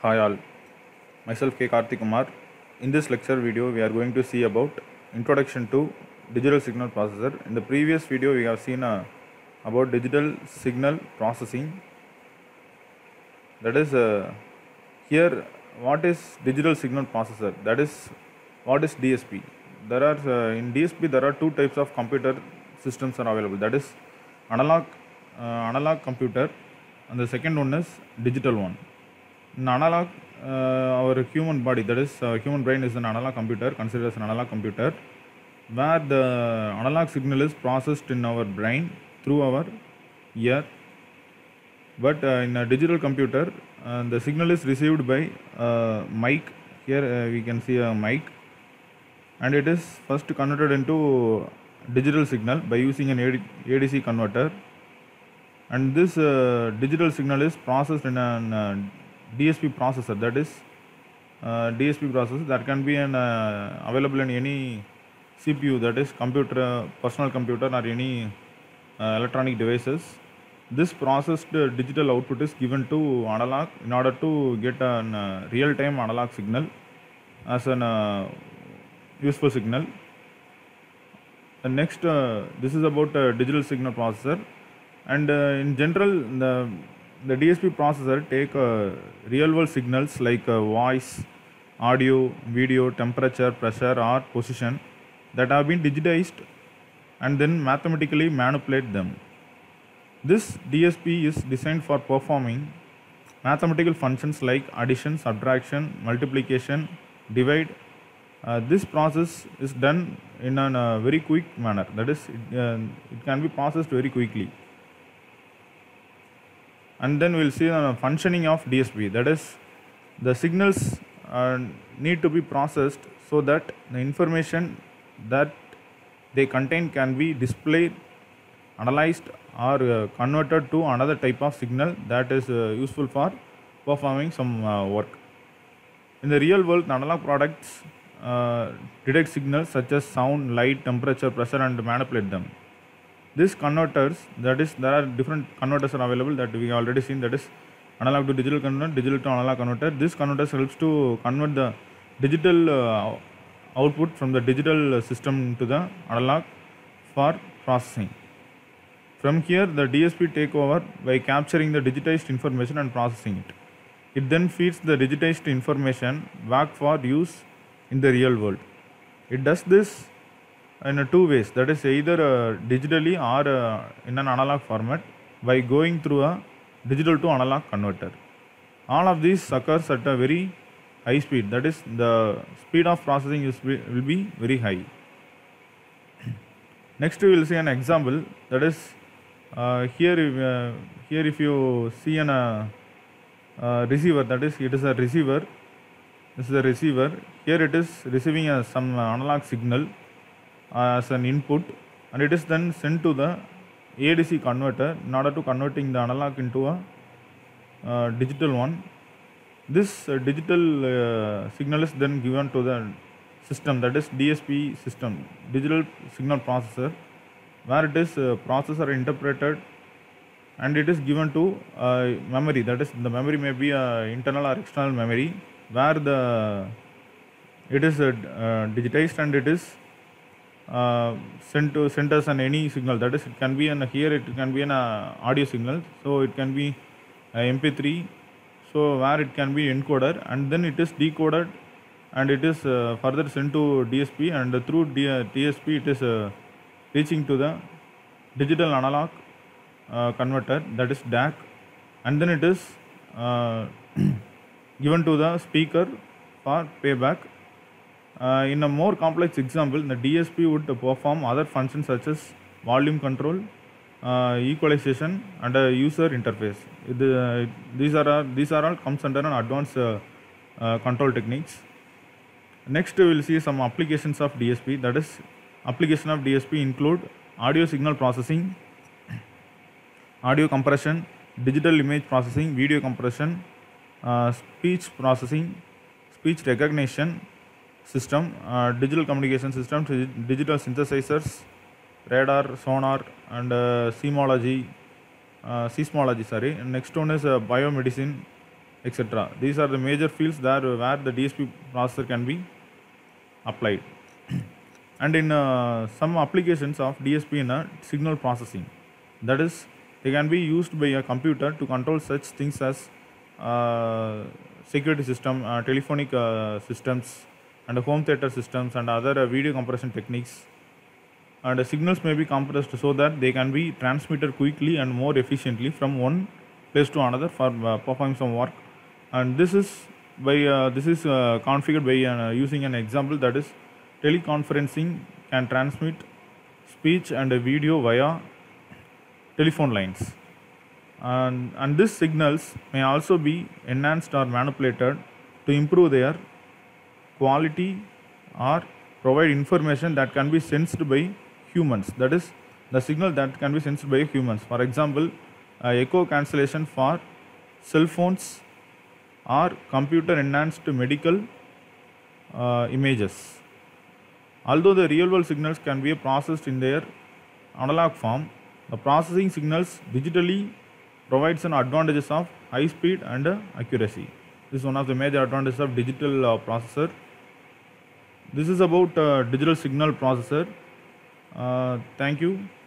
Hi all, myself K. Karthik Kumar. In this lecture video, we are going to see about introduction to digital signal processor. In the previous video, we have seen about digital signal processing. That is here. What is digital signal processor? That is what is DSP. There are in DSP there are two types of computer systems are available. That is analog analog computer, and the second one is digital one. In analog, our human body, that is, human brain is an analog computer, considered as an analog computer, where the analog signal is processed in our brain through our ear. But in a digital computer, the signal is received by mic. Here we can see a mic, and it is first converted into digital signal by using an ADC converter. And this digital signal is processed in an DSP processor. That is DSP processor that can be available in any CPU, that is computer, personal computer, or any electronic devices. This processed digital output is given to analog in order to get a real-time analog signal as an useful signal. And next, this is about digital signal processor. And in general, the DSP processor take real world signals like voice, audio, video, temperature, pressure, or position that have been digitized and then mathematically manipulate them. This DSP is designed for performing mathematical functions like addition, subtraction, multiplication, divide. This process is done in a very quick manner. That is, it can be processed very quickly. And then we will see the functioning of DSP. That is, the signals need to be processed so that the information that they contain can be displayed, analyzed, or converted to another type of signal that is useful for performing some work. In the real world, the analog products detect signals such as sound, light, temperature, pressure, and manipulate them. These converters, that is, there are different converters are available that we already seen, that is analog to digital converter, digital to analog converter. This converter helps to convert the digital output from the digital system to the analog for processing. From here, the DSP take over by capturing the digitized information and processing it. It then feeds the digitized information back for use in the real world. It does this in two ways, that is either digitally or in an analog format by going through a digital to analog converter. All of these occurs at a very high speed, that is the speed of processing will be very high. Next we will see an example, that is here if you see an receiver, that is it is a receiver. This is a receiver. Here it is receiving some analog signal as an input, and it is then sent to the ADC converter in order to converting the analog into a digital one. This digital signal is then given to the system, that is DSP system, digital signal processor, where it is processor interpreted and it is given to memory, that is the memory may be internal or external memory, where it is digitized and it is sent as an any signal, that is it can be here it can be an audio signal, so it can be MP3, so where it can be encoded and then it is decoded and it is further sent to DSP, and through DSP it is reaching to the digital analog converter, that is DAC, and then it is given to the speaker for playback. In a more complex example, the DSP would perform other functions such as volume control, equalization, and a user interface. These are all comes under an advanced control techniques. Next, we will see some applications of DSP. That is, application of DSP include audio signal processing, audio compression, digital image processing, video compression, speech processing, speech recognition system, digital communication system, digital synthesizers, radar, sonar, and seismology. And next one is biomedicine, etc. These are the major fields there where the DSP processor can be applied. And in some applications of DSP in signal processing, that is, they can be used by a computer to control such things as security system, telephonic systems, and home theater systems, and other video compression techniques. And the signals may be compressed so that they can be transmitted quickly and more efficiently from one place to another for performing some work. And this is configured by using an example, that is, teleconferencing can transmit speech and video via telephone lines, and these signals may also be enhanced or manipulated to improve their quality or provide information that can be sensed by humans, that is, the signal that can be sensed by humans. For example, echo cancellation for cell phones or computer enhanced medical images. Although the real world signals can be processed in their analog form, the processing signals digitally provides an advantages of high speed and accuracy. This is one of the major advantages of digital processor. This is about digital signal processor. Thank you.